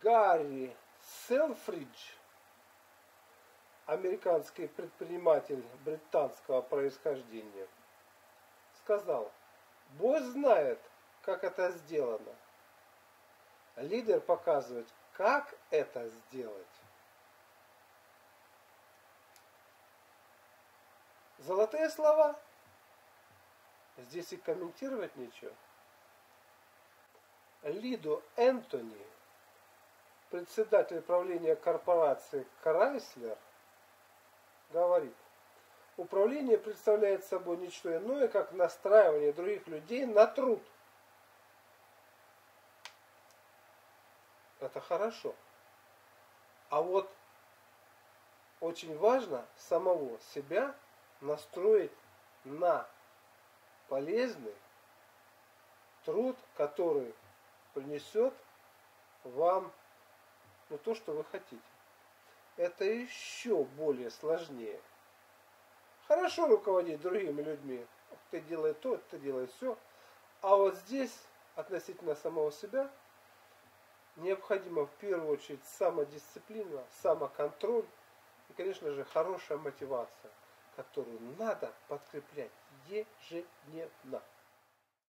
Гарри Селфридж, американский предприниматель британского происхождения, сказал: босс знает, как это сделано. Лидер показывает, как это сделать. Золотые слова. Здесь и комментировать нечего. Лидо Энтони, председатель правления корпорации Chrysler, говорит: управление представляет собой ничто иное, как настраивание других людей на труд. Это хорошо. А вот очень важно самого себя настроить на полезный труд, который принесет вам то, что вы хотите. Это еще более сложнее. Хорошо руководить другими людьми. Ты делай то, ты делай все. А вот здесь, относительно самого себя, необходимо в первую очередь самодисциплина, самоконтроль и, конечно же, хорошая мотивация, которую надо подкреплять ежедневно.